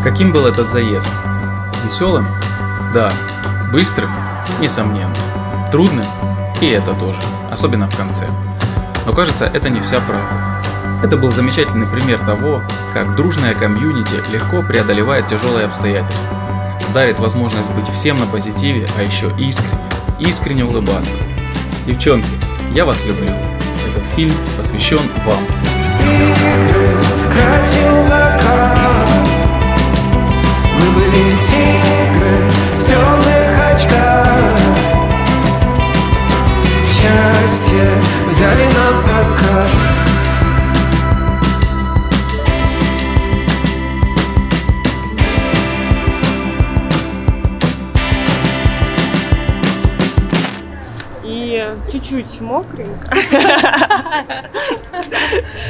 Каким был этот заезд? Веселым? Да. Быстрым? Несомненно. Трудным? И это тоже, особенно в конце. Но кажется, это не вся правда. Это был замечательный пример того, как дружная комьюнити легко преодолевает тяжелые обстоятельства, дарит возможность быть всем на позитиве, а еще искренне улыбаться. Девчонки, я вас люблю. Этот фильм посвящен вам. Красил закат. Мы были тигры в темных очках. Счастье взяли на прокат. И чуть-чуть мокренько.